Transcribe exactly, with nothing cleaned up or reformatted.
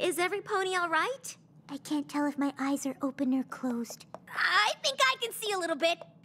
Is every pony all right? I can't tell if my eyes are open or closed. I think I can see a little bit.